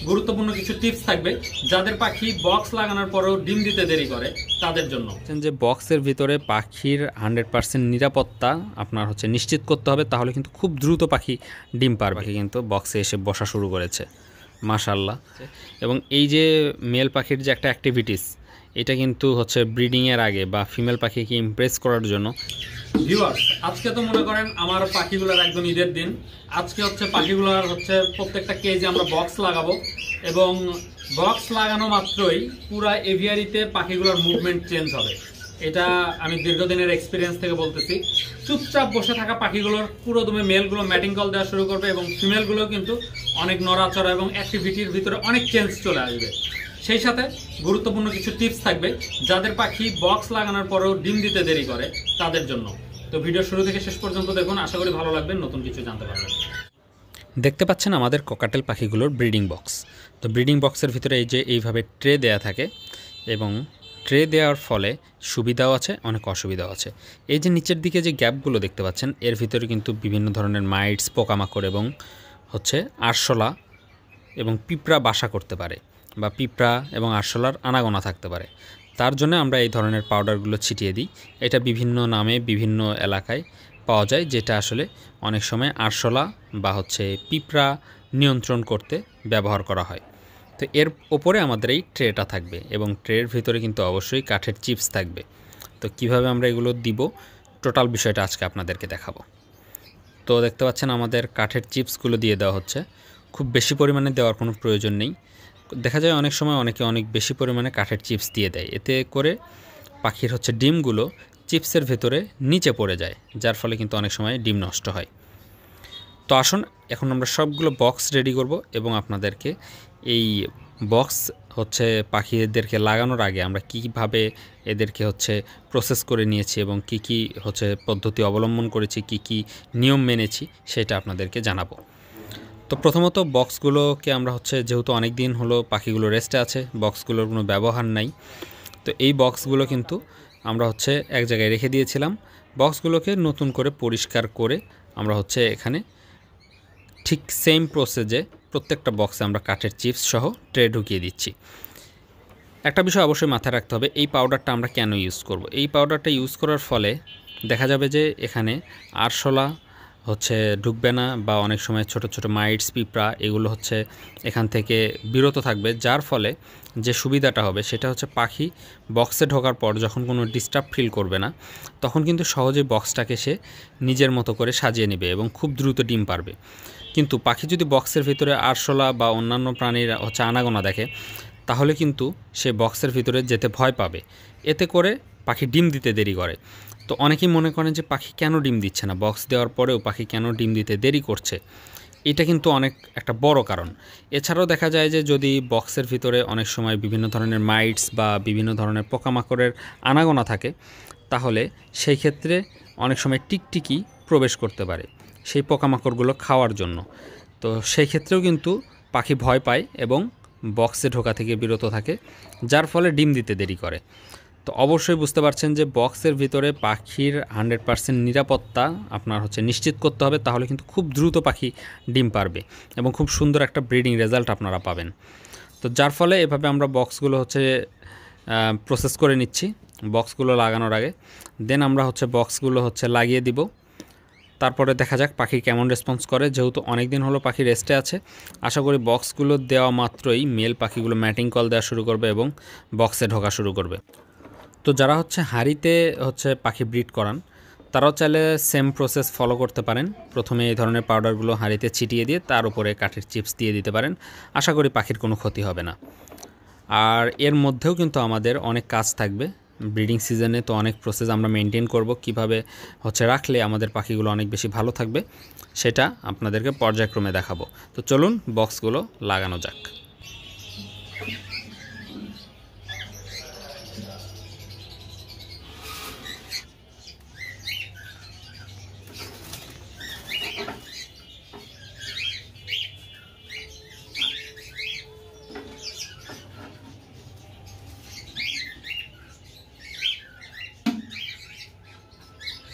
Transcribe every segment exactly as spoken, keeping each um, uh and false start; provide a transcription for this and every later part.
গুরুত্বপূর্ণ কিছু টিপস থাকবে যাদের পাখি বক্স লাগানোর পরেও ডিম দিতে দেরি করে তাদের জন্য। যে বক্সের ভিতরে পাখির হান্ড্রেড পার্সেন্ট নিরাপত্তা আপনার হচ্ছে নিশ্চিত করতে হবে, তাহলে কিন্তু খুব দ্রুত পাখি ডিম পারবে। পাখি কিন্তু বক্সে এসে বসা শুরু করেছে, মাশাআল্লাহ। এবং এই যে মেল পাখির যে একটা অ্যাক্টিভিটিস, এটা কিন্তু হচ্ছে ব্রিডিংয়ের আগে বা ফিমেল পাখিকে ইমপ্রেস করার জন্য। ভিউয়ার্স, আজকে তো মনে করেন আমার পাখিগুলোর একদম ঈদের দিন। আজকে হচ্ছে পাখিগুলোর হচ্ছে প্রত্যেকটা কেজে আমরা বক্স লাগাবো এবং বক্স লাগানো মাত্রই পুরা এভিয়ারিতে পাখিগুলোর মুভমেন্ট চেঞ্জ হবে। এটা আমি দীর্ঘদিনের এক্সপিরিয়েন্স থেকে বলতেছি। চুপচাপ বসে থাকা পাখিগুলোর পুরো দমে মেলগুলো ম্যাটিং কল দেওয়া শুরু করবে এবং ফিমেলগুলো কিন্তু অনেক নড়াচড়া এবং অ্যাক্টিভিটির ভিতরে অনেক চেঞ্জ চলে আসবে। সেই সাথে গুরুত্বপূর্ণ কিছু টিপস থাকবে যাদের পাখি বক্স লাগানোর পরেও ডিম দিতে দেরি করে তাদের জন্য। তো ভিডিও শুরু থেকে শেষ পর্যন্ত দেখুন, আশা করি ভালো লাগবে, নতুন কিছু জানতে পারবেন। দেখতে পাচ্ছেন আমাদের ককাটেল পাখিগুলোর ব্রিডিং বক্স। তো ব্রিডিং বক্সের ভিতরে এই যে এইভাবে ট্রে দেয়া থাকে এবং ট্রে দেওয়ার ফলে সুবিধাও আছে, অনেক অসুবিধাও আছে। এই যে নিচের দিকে যে গ্যাপগুলো দেখতে পাচ্ছেন, এর ভিতরে কিন্তু বিভিন্ন ধরনের মাইটস, পোকামাকড় এবং হচ্ছে আরশোলা এবং পিঁপড়া বাসা করতে পারে, বা পিঁপড়া এবং আরশোলার আনাগোনা থাকতে পারে। তার জন্য আমরা এই ধরনের পাউডারগুলো ছিটিয়ে দিই। এটা বিভিন্ন নামে বিভিন্ন এলাকায় পাওয়া যায়, যেটা আসলে অনেক সময় আরশোলা বা হচ্ছে পিঁপড়া নিয়ন্ত্রণ করতে ব্যবহার করা হয়। তো এর ওপরে আমাদের এই ট্রেটা থাকবে এবং ট্রের ভিতরে কিন্তু অবশ্যই কাঠের চিপস থাকবে। তো কিভাবে আমরা এগুলো দিব, টোটাল বিষয়টা আজকে আপনাদেরকে দেখাবো। তো দেখতে পাচ্ছেন আমাদের কাঠের চিপসগুলো দিয়ে দেওয়া হচ্ছে। খুব বেশি পরিমাণে দেওয়ার কোনো প্রয়োজন নেই। দেখা যায় অনেক সময় অনেকে অনেক বেশি পরিমাণে কাঠের চিপস দিয়ে দেয়, এতে করে পাখির হচ্ছে ডিমগুলো চিপসের ভেতরে নিচে পড়ে যায়, যার ফলে কিন্তু অনেক সময় ডিম নষ্ট হয়। তো আসুন এখন আমরা সবগুলো বক্স রেডি করব এবং আপনাদেরকে এই বক্স হচ্ছে পাখিদেরকে লাগানোর আগে আমরা কীভাবে এদেরকে হচ্ছে প্রসেস করে নিয়েছি এবং কি কি হচ্ছে পদ্ধতি অবলম্বন করেছি, কি কি নিয়ম মেনেছি, সেটা আপনাদেরকে জানাবো। তো প্রথমত বক্সগুলোকে আমরা হচ্ছে যেহেতু অনেক দিন হলো পাখিগুলো রেস্টে আছে, বক্সগুলোর কোনো ব্যবহার নাই, তো এই বক্সগুলো কিন্তু আমরা হচ্ছে এক জায়গায় রেখে দিয়েছিলাম। বক্সগুলোকে নতুন করে পরিষ্কার করে আমরা হচ্ছে এখানে ঠিক সেম প্রসেসে প্রত্যেকটা বক্সে আমরা কাঠের চিপস সহ ট্রে ঢুকিয়ে দিচ্ছি। একটা বিষয় অবশ্যই মাথায় রাখতে হবে, এই পাউডারটা আমরা কেন ইউজ করব। এই পাউডারটা ইউজ করার ফলে দেখা যাবে যে এখানে আরশোলা হচ্ছে ঢুকবে না, বা অনেক সময় ছোট ছোট মাইটস, পিঁপড়া এগুলো হচ্ছে এখান থেকে বিরত থাকবে, যার ফলে যে সুবিধাটা হবে সেটা হচ্ছে পাখি বক্সে ঢোকার পর যখন কোনো ডিস্টার্ব ফিল করবে না, তখন কিন্তু সহজেই বক্সটাকে সে নিজের মতো করে সাজিয়ে নেবে এবং খুব দ্রুত ডিম পারবে। কিন্তু পাখি যদি বক্সের ভিতরে আরশোলা বা অন্যান্য প্রাণীর হচ্ছে আনাগোনা দেখে, তাহলে কিন্তু সে বক্সের ভিতরে যেতে ভয় পাবে, এতে করে পাখি ডিম দিতে দেরি করে। তো অনেকেই মনে করেন যে পাখি কেন ডিম দিচ্ছে না, বক্স দেওয়ার পরেও পাখি কেন ডিম দিতে দেরি করছে। এটা কিন্তু অনেক একটা বড় কারণ। এছাড়াও দেখা যায় যে যদি বক্সের ভিতরে অনেক সময় বিভিন্ন ধরনের মাইটস বা বিভিন্ন ধরনের পোকামাকড়ের আনাগোনা থাকে, তাহলে সেই ক্ষেত্রে অনেক সময় টিকটিকি প্রবেশ করতে পারে সেই পোকামাকড়গুলো খাওয়ার জন্য। তো সেই ক্ষেত্রেও কিন্তু পাখি ভয় পায় এবং বক্সে ঢোকা থেকে বিরত থাকে, যার ফলে ডিম দিতে দেরি করে। তো অবশ্যই বুঝতে পারছেন যে বক্সের ভিতরে পাখির হান্ড্রেড পার্সেন্ট নিরাপত্তা আপনার হচ্ছে নিশ্চিত করতে হবে, তাহলে কিন্তু খুব দ্রুত পাখি ডিম পারবে এবং খুব সুন্দর একটা ব্রিডিং রেজাল্ট আপনারা পাবেন। তো যার ফলে এভাবে আমরা বক্সগুলো হচ্ছে প্রসেস করে নিচ্ছি বক্সগুলো লাগানোর আগে। দেন আমরা হচ্ছে বক্সগুলো হচ্ছে লাগিয়ে দিব, তারপরে দেখা যাক পাখি কেমন রেসপন্স করে। যেহেতু অনেক দিন হলো পাখি রেস্টে আছে, আশা করি বক্সগুলো দেওয়া মাত্রই মেল পাখিগুলো ম্যাটিং কল দেওয়া শুরু করবে এবং বক্সে ঢোকা শুরু করবে। তো যারা হচ্ছে হাঁড়িতে হচ্ছে পাখি ব্রিড করান, তারাও চাইলে সেম প্রসেস ফলো করতে পারেন। প্রথমে এই ধরনের পাউডারগুলো হাঁড়িতে ছিটিয়ে দিয়ে তার উপরে কাঠের চিপস দিয়ে দিতে পারেন, আশা করি পাখির কোনো ক্ষতি হবে না। আর এর মধ্যেও কিন্তু আমাদের অনেক কাজ থাকবে। ব্রিডিং সিজনে তো অনেক প্রসেস আমরা মেনটেন করব, কিভাবে হচ্ছে রাখলে আমাদের পাখিগুলো অনেক বেশি ভালো থাকবে সেটা আপনাদেরকে পর্যায়ক্রমে দেখাবো। তো চলুন বক্সগুলো লাগানো যাক।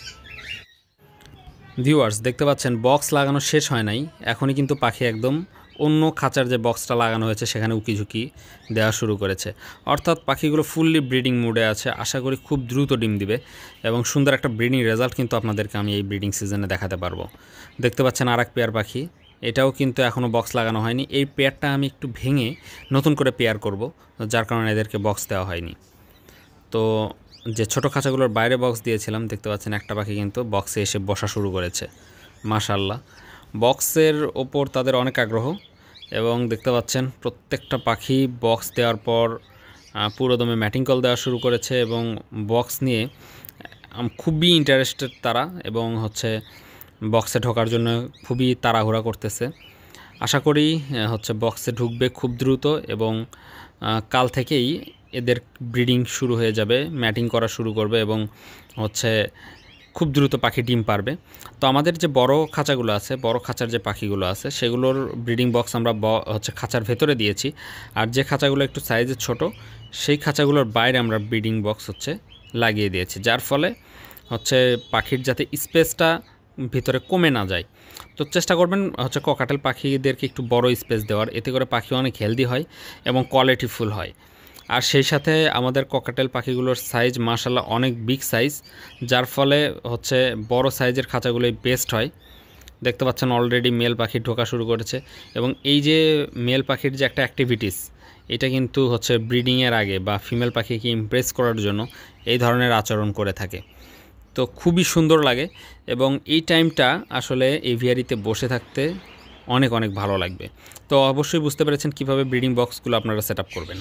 ভিউয়ার্স দেখতে পাচ্ছেন বক্স লাগানো শেষ হয় নাই, এখনই কিন্তু পাখি একদম অন্য খাঁচার যে বক্সটা লাগানো হয়েছে সেখানে উকিঝুঁকি দেওয়া শুরু করেছে। অর্থাৎ পাখিগুলো ফুললি ব্রিডিং মুডে আছে। আশা করি খুব দ্রুত ডিম দিবে এবং সুন্দর একটা ব্রিডিং রেজাল্ট কিন্তু আপনাদেরকে আমি এই ব্রিডিং সিজনে দেখাতে পারবো। দেখতে পাচ্ছেন আর এক পেয়ার পাখি, এটাও কিন্তু এখনও বক্স লাগানো হয়নি। এই পেয়ারটা আমি একটু ভেঙে নতুন করে পেয়ার করব, যার কারণে এদেরকে বক্স দেওয়া হয়নি। তো যে ছোটো খাঁচাগুলোর বাইরে বক্স দিয়েছিলাম, দেখতে পাচ্ছেন একটা পাখি কিন্তু বক্সে এসে বসা শুরু করেছে। মাশাআল্লাহ, বক্সের ওপর তাদের অনেক আগ্রহ এবং দেখতে পাচ্ছেন প্রত্যেকটা পাখি বক্স দেওয়ার পর পুরোদমে ম্যাটিং কল দেওয়া শুরু করেছে এবং বক্স নিয়ে খুবই ইন্টারেস্টেড তারা এবং হচ্ছে বক্সে ঢোকার জন্য খুবই তাড়াহুড়া করতেছে। আশা করি হচ্ছে বক্সে ঢুকবে খুব দ্রুত এবং কাল থেকেই এদের ব্রিডিং শুরু হয়ে যাবে, ম্যাটিং করা শুরু করবে এবং হচ্ছে খুব দ্রুত পাখি ডিম পারবে। তো আমাদের যে বড় খাঁচাগুলো আছে, বড় খাঁচার যে পাখিগুলো আছে সেগুলোর ব্রিডিং বক্স আমরা হচ্ছে খাঁচার ভেতরে দিয়েছি, আর যে খাঁচাগুলো একটু সাইজে ছোট সেই খাঁচাগুলোর বাইরে আমরা ব্রিডিং বক্স হচ্ছে লাগিয়ে দিয়েছি, যার ফলে হচ্ছে পাখির যাতে স্পেসটা ভিতরে কমে না যায়। তো চেষ্টা করবেন হচ্ছে ককাটেল পাখিদেরকে একটু বড় স্পেস দেওয়ার, এতে করে পাখি অনেক হেলদি হয় এবং কোয়ালিটিফুল হয়। আর সেই সাথে আমাদের ককাটেল পাখিগুলোর সাইজ মাশাআল্লাহ অনেক বিগ সাইজ, যার ফলে হচ্ছে বড় সাইজের খাঁচাগুলোই বেস্ট হয়। দেখতে পাচ্ছেন অলরেডি মেল পাখি ঢোকা শুরু করেছে এবং এই যে মেল পাখির যে একটা অ্যাক্টিভিটিস, এটা কিন্তু হচ্ছে ব্রিডিংয়ের আগে বা ফিমেল পাখিকে ইমপ্রেস করার জন্য এই ধরনের আচরণ করে থাকে। তো খুবই সুন্দর লাগে এবং এই টাইমটা আসলে এভিয়ারিতে বসে থাকতে অনেক অনেক ভালো লাগবে। তো অবশ্যই বুঝতে পেরেছেন কীভাবে ব্রিডিং বক্সগুলো আপনারা সেট আপ করবেন।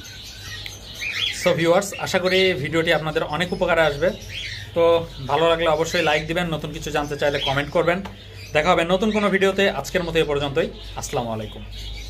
সো ভিউয়ার্স, আশা করি ভিডিওটি আপনাদের অনেক উপকারে আসবে। তো ভালো লাগলে অবশ্যই লাইক দিবেন, নতুন কিছু জানতে চাইলে কমেন্ট করবেন। দেখা হবে নতুন কোনো ভিডিওতে। আজকের মতো এ পর্যন্তই। আসসালামু আলাইকুম।